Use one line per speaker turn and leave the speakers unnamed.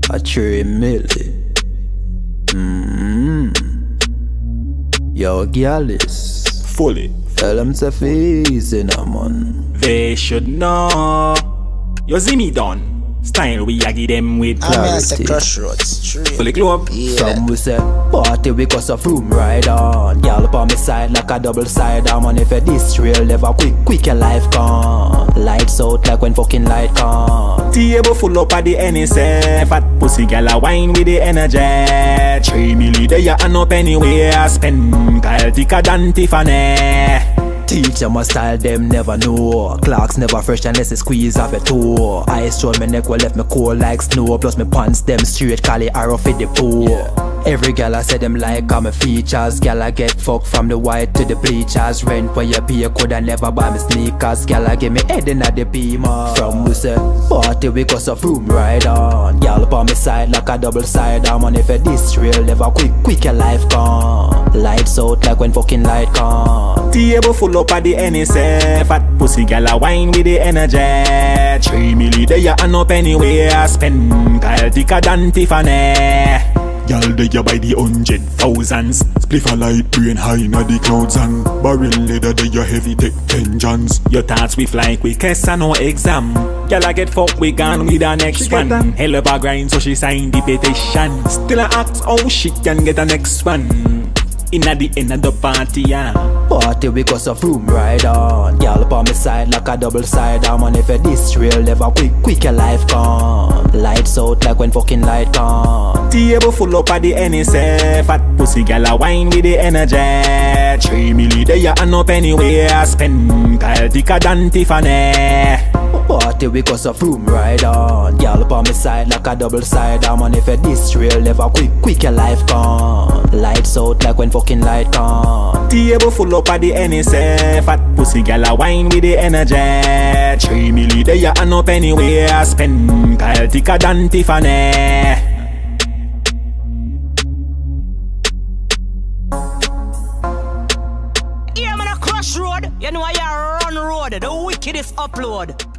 a 3 milli. Yo, Gyalis,
Fully.
tell them to easy now, man.
They should know. You see me done. Style we a give them with
Clarity.
Crossroads.
Fully club.
Yeah.
Some we say, party we cause a room right on. Girl up on me side like a double side. Man, if you this real, never quick your life gone. Lights out like when fucking light gone.
Table full up at the NSF. Fat pussy gal a wine with the energy. 3 milli they ya and up anywhere. Spend Kyle thicker than Tiffany.
Teach them a style them never know. Clocks never fresh unless they squeeze off a toe. Ice round my neck will left me cold like snow. Plus me pants them straight, call it arrow for the pole. Every gal I say them like all my features. Gal I get fucked from the white to the bleachers. Rent where you pay could I never buy me sneakers. Gal I give me head in at the beamer. From we say party we cause a room right on. Gal up on me side like a double side. Man, if you this real, never quick your life gone. Lights out like when fucking light gone.
Table full up at the NSF. Fat pussy gal a wine with the energy. 3 milli they ya and up anywhere. Spend Kyle thicker than Tiffany. Y'all they ya by the 100,000s. Spliff a light brain high inna the clouds and barrel leather they ya heavy take vengeance. Your thoughts we fly quick as no exam. Y'all a get fucked we gone with the next one. Hell of a grind so she signed the petition. Still a ask how she can get the next one. Inna the end of the party, yeah.
Party we cause a room right on. Girl up on me side like a double side. Man, if you this real, never quick your life gone. Lights out like when fucking light gone.
Table full up at the NSF. Fat pussy gal a wine with the energy. 3 milli they ya and up anywhere. Spend Kyle thicker than Tiffany.
Party we cause a room right on. Girl up on me side like a double side. Man, if you this real, never quick your life gone. Lights out like when fucking light gone.
Table full up at the NSF. Fat pussy gal a wine with the energy. 3 milli they ya and up anywhere. Spend Kyle thicker than Tiffany.
Yeah, man, a crossroad. You know I run road. The wickedest upload.